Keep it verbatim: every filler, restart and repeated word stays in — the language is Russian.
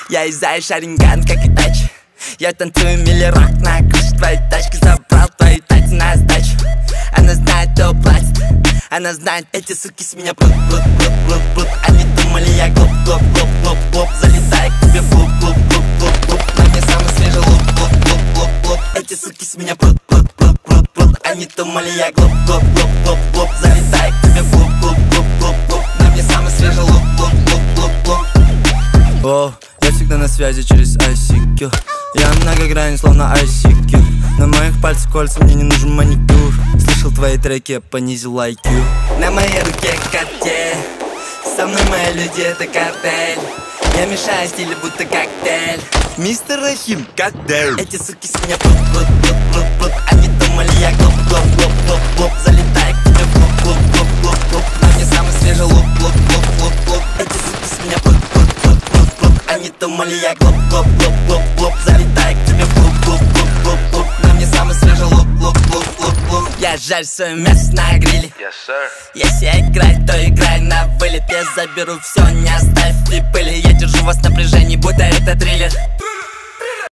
Я из Шаринган, как и тач. Я танцую милли-рок на крыше твоей тачки. Забрал твои тайцы на сдачу. Она знает, кто платит. Она знает, эти суки с меня прут, прут, прут, прут, прут. Они думали, я глуп, глуп, глуп, глуп, глуп. Залетай к тебе в клуб, клуб, клуб, клуб, клуб. На мне самый свежий лук, клуб, клуб, клуб, клуб. Эти суки с меня прут, прут, прут, прут, прут. Они думали, я глуп, глуп, глуп, глуп, глуп. Залетай к тебе в клуб, клуб, клуб, клуб, клуб. На мне самый свежий лук, клуб, клуб, клуб, клуб. О, я всегда на связи через ай си кью. Я многогранен, словно ай си кью. На моих пальцах кольца, мне не нужен маникюр. Слышал твои треки, я понизил ай кью. На моей руке картель. Со мной мои люди, это картель. Я мешаю стили, будто коктейль. Мистер Рахим, коктейль. Эти суки с меня прут, прут, прут, прут, прут. Они думали, я глуп, глуп, глуп, глуп, глуп. Залетай к тебе в клуб, клуб, клуб, клуб, клуб. На мне самый свежий лук, клуб, клуб, клуб, клуб. Эти суки с меня прут, прут, прут, прут, прут. Они думали, я глуп, глуп, глуп, глуп, глуп. Залетай к тебе в клуб, клуб, клуб, клуб, клуб. На мне самый свежий лук, клуб, клуб, клуб, клуб. Я жарю свое мясо на гриле. Yes, sir. Если играть, то играй на вылет. Я заберу все, не оставь и пыли. Я держу вас в напряжении, будто это триллер.